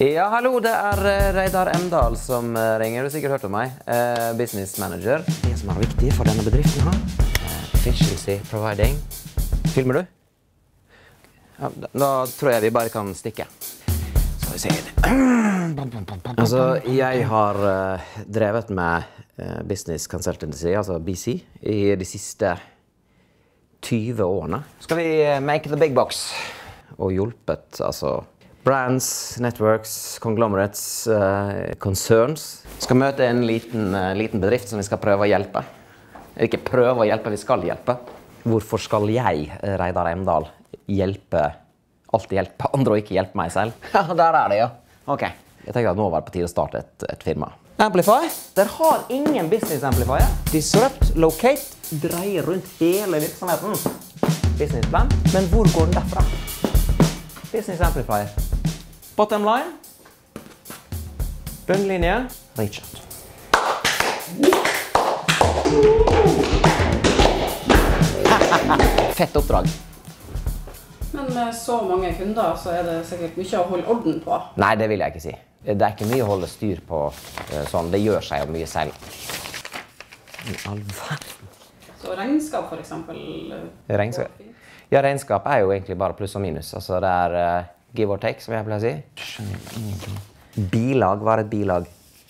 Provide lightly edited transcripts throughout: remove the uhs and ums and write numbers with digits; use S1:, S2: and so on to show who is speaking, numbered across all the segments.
S1: Ja, hallo, det Reidar Emdahl som ringer. Du har sikkert hørt om meg. Business manager. Det som viktig for denne bedriften her. Efficiency providing. Filmer du? Ja, da tror jeg vi bare kan stikke. Skal vi se det. Altså, jeg har drevet med business consultancy, altså BC, i de siste 20 årene. Skal vi make the big box? Og hjulpet, altså, brands, networks, conglomerates, concerns. Skal møte en liten bedrift som vi skal prøve å hjelpe. Ikke prøve å hjelpe, vi skal hjelpe. Hvorfor skal jeg, Reidar Emdahl, alltid hjelpe andre og ikke hjelpe meg selv? Ja, der det, ja. Ok. Jeg tenker at nå var det på tide å starte et firma. Amplify. Der har ingen business amplifier. Disrupt, locate, dreier rundt hele virksomheten. Businessplan. Men hvor går den derfra? Business amplifier. Bottom line. Bunnlinje. Reach out. Fett oppdrag.
S2: Men med så mange kunder så det sikkert mye å holde orden på.
S1: Nei, det vil jeg ikke si. Det ikke mye å holde styr på sånn. Det gjør seg jo mye selv. All verden.
S2: Så regnskap for eksempel?
S1: Regnskap? Ja, regnskap jo egentlig bare pluss og minus. Altså det give or take, som jeg pleier å si. Skjønner ingenting. Bilag, hva et bilag?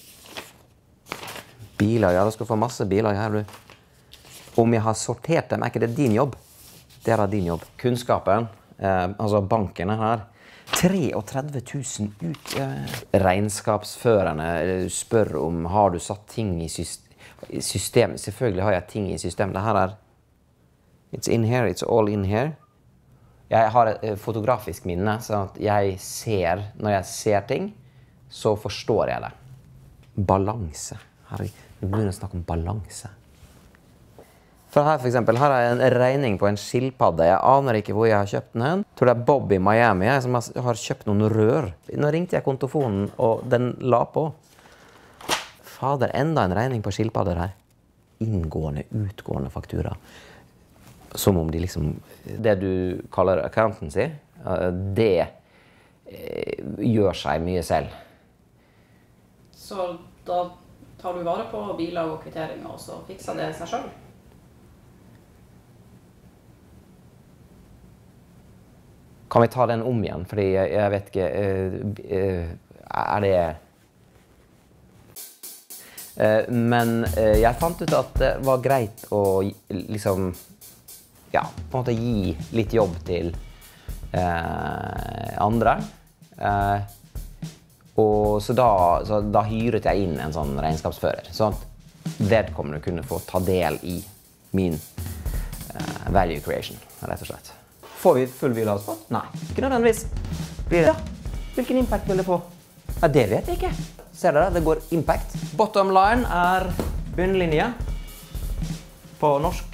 S1: Bilag, ja, du skal få masse bilag her, du. Om jeg har sortert dem, ikke det din jobb? Det din jobb. Kunnskapen, altså bankene her. 33 000 ut. Regnskapsførerne spør om, har du satt ting i systemet? Selvfølgelig har jeg ting i systemet. Det her it's in here, it's all in here. Jeg har et fotografisk minne, så at når jeg ser ting, så forstår jeg det. Balanse. Vi begynner å snakke om balanse. For her for eksempel, her jeg en regning på en skilpadde. Jeg aner ikke hvor jeg har kjøpt den hen. Jeg tror det Bob i Miami som har kjøpt noen rør. Nå ringte jeg kontofonen, og den la på. Fader, enda en regning på skilpadder her. Inngående, utgående faktura. Som om det du kaller accountancy, det gjør seg mye selv.
S2: Så da tar du vare på bilag og kvitteringer, og så fikser det seg selv?
S1: Kan vi ta den om igjen? Fordi jeg vet ikke, det... Men jeg fant ut at det var greit å på en måte gi litt jobb til andre. Og så da hyret jeg inn en sånn regnskapsfører, sånn at vedkommende kunne få ta del i min value creation, rett og slett. Får vi full hvilehavspott? Nei, ikke nødvendigvis. Blir det? Hvilken impact vil det få? Ja, det vet jeg ikke. Ser dere? Det går impact. Bottom line bunnlinje på norsk.